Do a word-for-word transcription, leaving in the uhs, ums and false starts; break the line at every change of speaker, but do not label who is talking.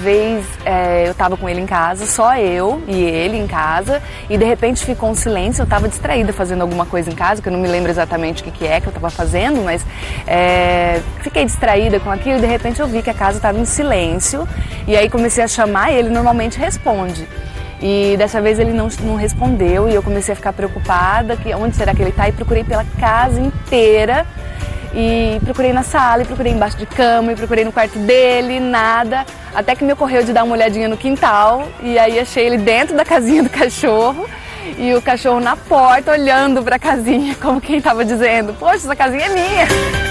vez é, eu tava com ele em casa, só eu e ele em casa, e de repente ficou um silêncio. Eu tava distraída fazendo alguma coisa em casa, que eu não me lembro exatamente o que, que é que eu tava fazendo, mas é, fiquei distraída com aquilo e de repente eu vi que a casa tava em silêncio, e aí comecei a chamar e ele normalmente responde. E dessa vez ele não, não respondeu e eu comecei a ficar preocupada, que onde será que ele tá? E procurei pela casa inteira, e procurei na sala, e procurei embaixo de cama, e procurei no quarto dele, nada. Até que me ocorreu de dar uma olhadinha no quintal, e aí achei ele dentro da casinha do cachorro, e o cachorro na porta olhando pra casinha, como quem tava dizendo, poxa, essa casinha é minha.